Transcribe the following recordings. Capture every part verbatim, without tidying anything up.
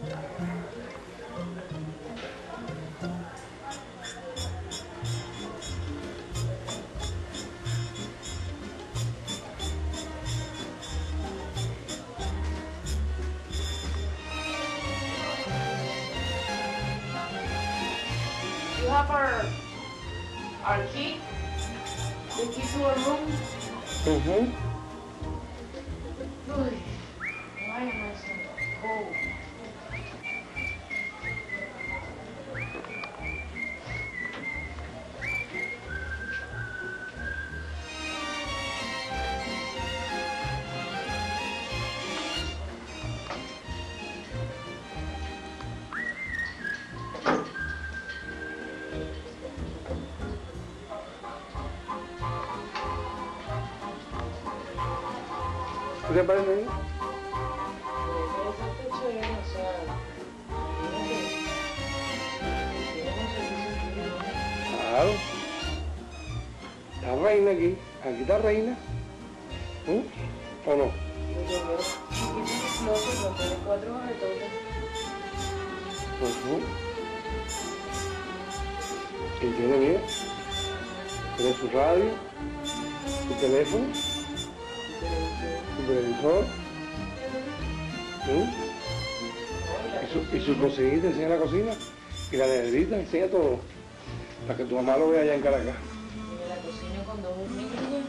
You have our, our key, the key to our room. Mm-hmm. Uy, why am I so cold? ¿Qué te parece ahí? Claro. Está reina aquí. Aquí está reina. ¿Mm? ¿O no? Uh-huh. Y tiene, mira, tiene su radio, su teléfono, su televisor, ¿sí? y, su, y su cocinita, enseña la cocina, y la nederita, enseña todo, para que tu mamá lo vea allá en Caracas. La cocina con dos hornillas,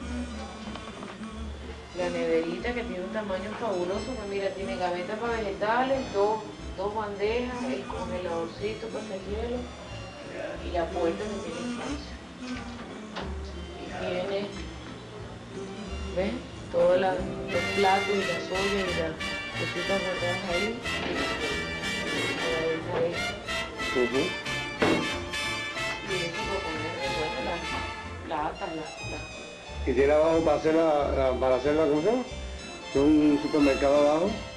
la nederita que tiene un tamaño fabuloso, pues mira, tiene gaveta para vegetales, dos, dos bandejas, el congeladorcito para hacer hielo, y la puerta que tiene espacio. Y tiene, ¿ves? Todos los platos y las ollas y las cositas guardadas ahí. Y la Uh-huh. y eso para poner bueno, las latas, las, las... Y tiene abajo para hacer la, la- para hacer la, ¿cómo se llama? Un supermercado abajo.